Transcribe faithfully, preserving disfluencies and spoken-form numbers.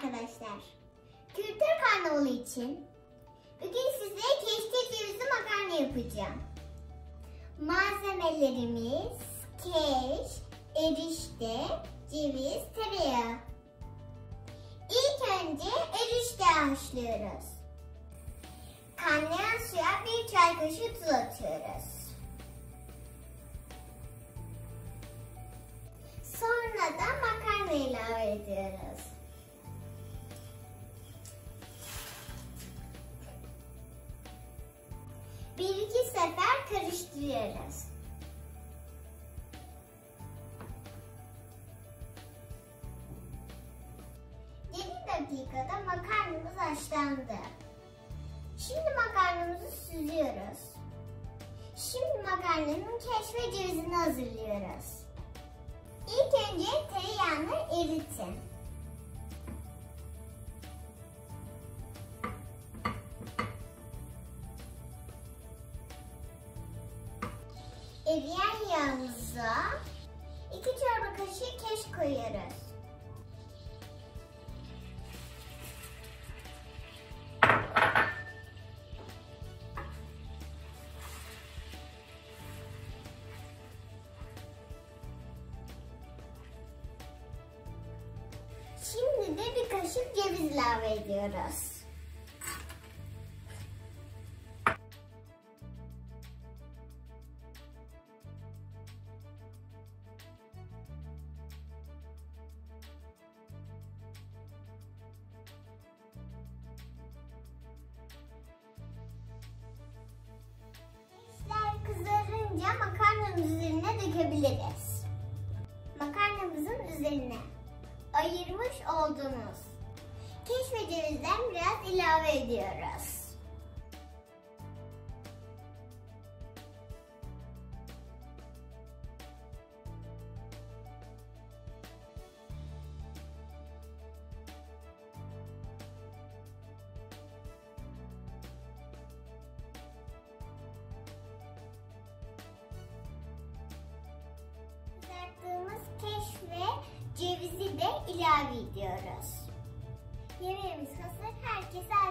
arkadaşlar. Kültür karnavalı için bugün size keşkek cevizli makarna yapacağım. Malzemelerimiz keş, erişte, ceviz, tereyağı. İlk önce erişte haşlıyoruz. Kaynayan suya bir çay kaşığı tuz atıyoruz. Sonra da makarna ilave ediyoruz. Bir iki sefer karıştırıyoruz. yedi dakikada makarnamız haşlandı. Şimdi makarnamızı süzüyoruz. Şimdi makarnanın keş ve cevizini hazırlıyoruz. İlk önce tereyağını eritin. Eriyen yağımıza iki çorba kaşığı keş koyuyoruz. Şimdi de bir kaşık ceviz ilave ediyoruz. Keşler kızarınca makarnanın üzerine dökebiliriz. Makarnamızın üzerine ayırmış olduğumuz keş ve cevizden biraz ilave ediyoruz. Kızarttığımız keş ve cevizi de ilave ediyoruz. Yemeğimiz hazır. Herkese